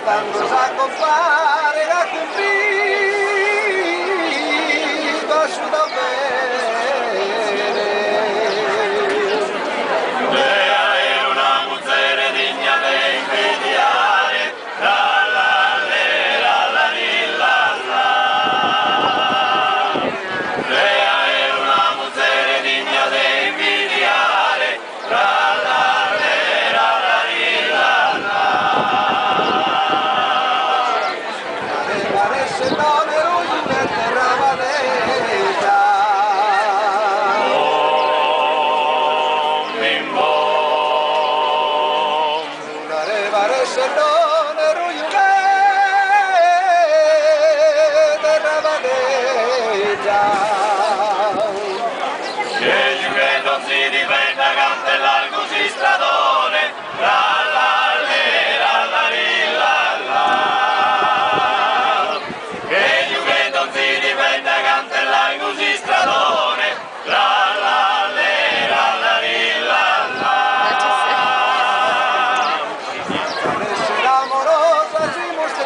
quando sa compare a cupito asciutto bene. Lea è una muzzere digna di invidiare, la la le, la la li, la la. Lea è una muzzere digna di invidiare, la la le, la la li, la la. Parece donne ruine terra valega. Bim bom. Una re parece donne